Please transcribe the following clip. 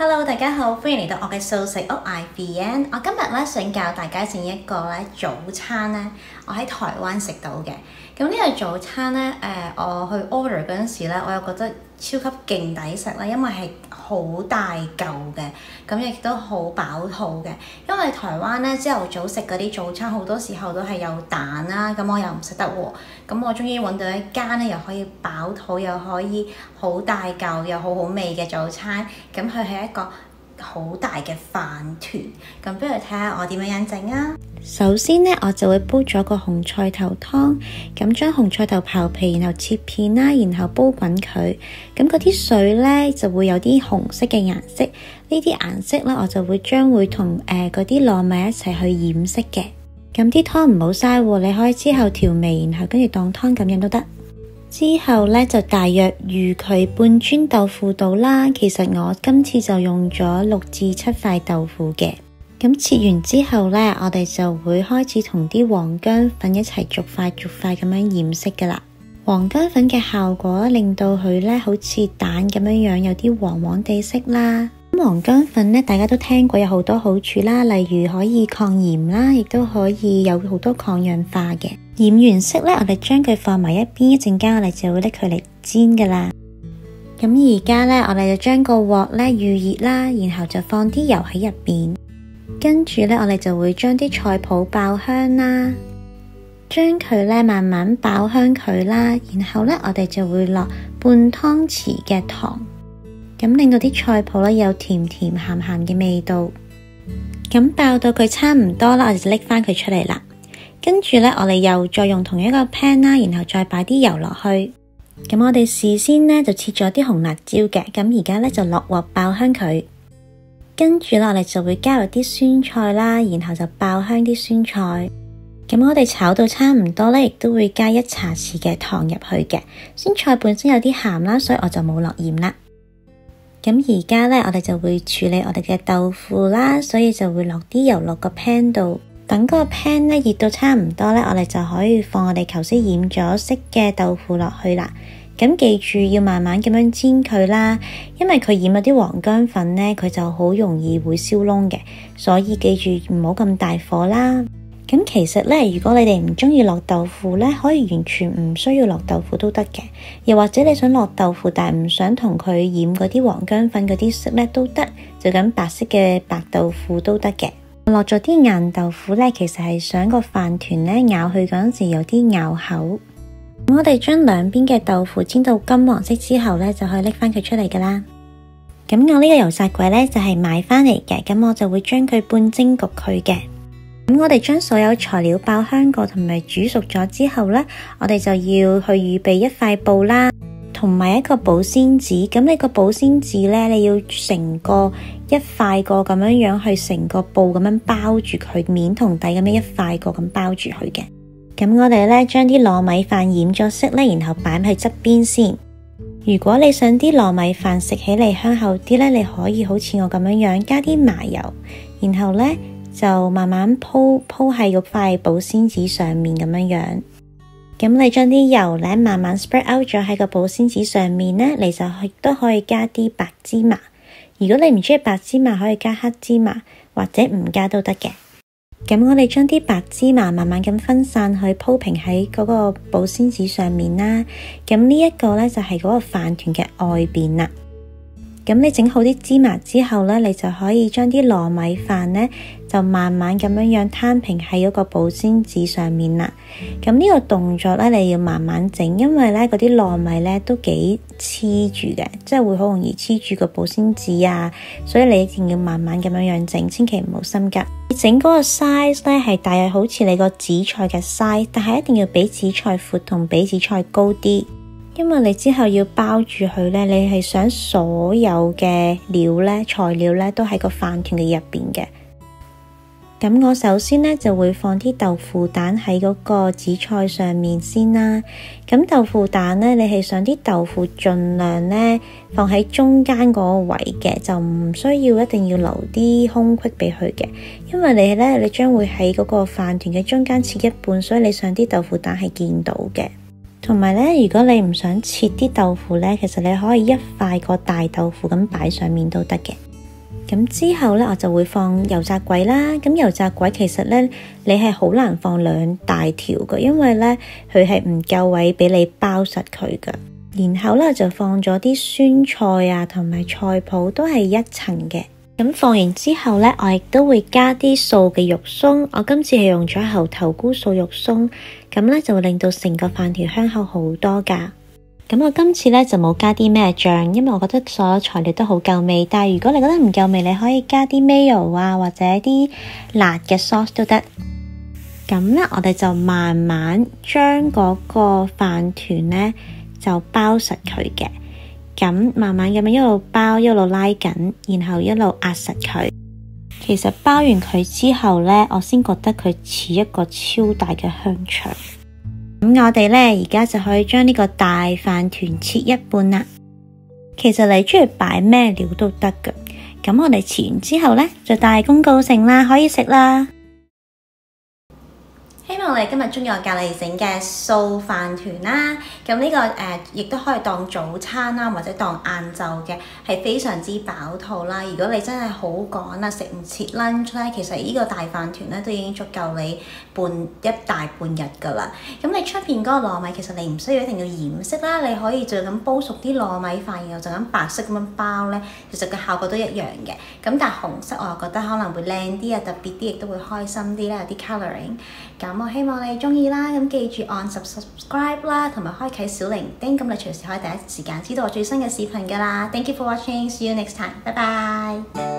Hello， 大家好，歡迎嚟到我嘅素食屋 IVN。我今日咧想教大家整一個咧早餐咧，我喺台灣食到嘅。咁呢個早餐咧，我去 order 嗰陣時咧，我又覺得超級勁抵食啦，因為係好大嚿嘅，咁亦都好飽肚嘅。因為台灣咧朝頭早食嗰啲早餐好多時候都係有蛋啦，咁我又唔食得喎。咁我終於揾到一間咧，又可以飽肚，又可以好大嚿，又好好味嘅早餐。咁佢係一個好大嘅飯團。咁不如睇下我點樣整啊！首先呢，我就會煲咗個紅菜頭湯，咁將紅菜頭刨皮，然後切片啦，然後煲滾佢。咁嗰啲水呢，就會有啲紅色嘅顏色，呢啲顏色呢，我就將會同嗰啲糯米一齊去染色嘅。咁啲湯唔好嘥喎，你可以之後調味，然後跟住當湯咁飲都得。之後呢，就大約預佢半磚豆腐度啦。其實我今次就用咗6至7塊豆腐嘅。咁切完之後呢，我哋就會開始同啲黃薑粉一齊逐塊咁樣染色噶啦。黃薑粉嘅效果令到佢呢好似蛋咁樣有啲黃黃地色啦。黃薑粉呢，大家都聽過有好多好處啦，例如可以抗炎啦，亦都可以有好多抗氧化嘅。染完色呢，我哋將佢放埋一邊，一陣間我哋就會拎佢嚟煎噶啦。咁而家呢，我哋就將個鑊呢預熱啦，然後就放啲油喺入邊。跟住呢，我哋就會將啲菜脯爆香啦，將佢呢慢慢爆香佢啦，然後呢，我哋就會落半湯匙嘅糖，咁令到啲菜脯呢有甜甜鹹鹹嘅味道。咁爆到佢差唔多啦，我哋就拎翻佢出嚟啦。跟住呢，我哋又再用同一個 pan 啦，然後再擺啲油落去。咁我哋事先呢就切咗啲紅辣椒嘅，咁而家呢就落鑊爆香佢。跟住呢，我哋就會加入啲酸菜啦，然後就爆香啲酸菜。咁我哋炒到差唔多呢，亦都會加1茶匙嘅糖入去嘅。酸菜本身有啲鹹啦，所以我就冇落鹽啦。咁而家呢，我哋就會處理我哋嘅豆腐啦，所以就會落啲油落個 pan 度。等個 pan 呢熱到差唔多呢，我哋就可以放我哋頭先染咗色嘅豆腐落去啦。咁記住要慢慢咁樣煎佢啦，因為佢染咗啲黃薑粉呢，佢就好容易會燒燶嘅，所以記住唔好咁大火啦。咁其實呢，如果你哋唔中意落豆腐呢，可以完全唔需要落豆腐都得嘅。又或者你想落豆腐，但係唔想同佢染嗰啲黃薑粉嗰啲色呢，都得，就咁白色嘅白豆腐都得嘅。落咗啲硬豆腐呢，其實係想個飯團呢咬去嗰陣時有啲咬口。我哋將兩邊嘅豆腐煎到金黃色之後呢，就可以拎翻佢出嚟噶啦。咁我呢個油炸鬼呢，就係買翻嚟嘅，咁我就會將佢半蒸焗佢嘅。咁我哋將所有材料爆香過同埋煮熟咗之後呢，我哋就要去預備一塊布啦，同埋一個保鮮紙。咁你個保鮮紙呢，你要成個一塊個咁樣去成個布咁樣包住佢，面同底咁樣一塊個咁包住佢嘅。咁我哋呢，將啲糯米飯染咗色呢，然後擺喺側邊先。如果你想啲糯米飯食起嚟香口啲呢，你可以好似我咁樣加啲麻油，然後呢，就慢慢鋪喺嗰塊保鮮紙上面咁樣。咁你將啲油呢慢慢 spread out 咗喺個保鮮紙上面呢，你就都可以加啲白芝麻。如果你唔中意白芝麻，可以加黑芝麻，或者唔加都得嘅。咁我哋將啲白芝麻慢慢咁分散去鋪平喺嗰個保鮮紙上面啦。咁呢一個呢，就係嗰個飯團嘅外邊啦。咁你整好啲芝麻之後呢，你就可以將啲糯米飯呢，就慢慢咁樣攤平喺嗰個保鮮紙上面啦。咁呢個動作呢，你要慢慢整，因為呢嗰啲糯米呢都幾黐住嘅，即係會好容易黐住個保鮮紙啊，所以你一定要慢慢咁樣整，千祈唔好心急。你整嗰個 size 呢，係大約好似你個紫菜嘅 size， 但係一定要比紫菜闊同比紫菜高啲。因為你之後要包住佢呢，你係想所有嘅材料呢都喺個飯團嘅入邊嘅。咁我首先呢就會放啲豆腐蛋喺嗰個紫菜上面先啦。咁豆腐蛋呢，你係想啲豆腐盡量呢放喺中間嗰個位嘅，就唔需要一定要留啲空隙俾佢嘅。因為你將會喺嗰個飯團嘅中間切一半，所以你想啲豆腐蛋係見到嘅。同埋呢，如果你唔想切啲豆腐呢，其實你可以一塊個大豆腐咁擺上面都得嘅。 咁之後咧，我就會放油炸鬼啦。咁油炸鬼其實咧，你係好難放2大條嘅，因為咧佢係唔夠位俾你包實佢嘅。然後咧就放咗啲酸菜啊，同埋菜脯都係1層嘅。咁放完之後咧，我亦都會加啲素嘅肉鬆。我今次係用咗猴頭菇素肉鬆，咁咧就會令到成個飯團香口好多噶。咁我今次咧就冇加啲咩醬，因為我覺得所有材料都好夠味。但係如果你覺得唔夠味，你可以加啲 mayo 啊，或者啲辣嘅 sauce 都得。咁咧，我哋就慢慢將嗰個飯團咧就包實佢嘅。咁慢慢咁樣一路包一路拉緊，然後一路壓實佢。其實包完佢之後咧，我先覺得佢似一個超大嘅香腸。咁我哋咧而家就可以將呢個大飯團切一半啦。其實你中意擺咩料都得㗎。咁我哋切完之後咧，就大功告成啦，可以食啦。希望你今日中意我教你整嘅素飯團啦。咁呢個亦都可以當早餐啦，或者當晏晝嘅，係非常之飽肚啦。如果你真係好趕啦，食唔切 lunch 咧，其實呢個大飯團咧都已經足夠你一大半日㗎啦。咁你出邊嗰個糯米其實你唔需要一定要染色啦，你可以就咁煲熟啲糯米飯，然後就咁白色咁樣包咧，其實個效果都一樣嘅。咁但係紅色我又覺得可能會靚啲啊，特別啲亦都會開心啲啦，有啲 colouring。咁我希望你中意啦，咁記住按subscribe啦，同埋開啟小鈴鐺，咁你隨時可以第一時間知道我最新嘅視頻㗎啦。Thank you for watching，see you next time，拜拜。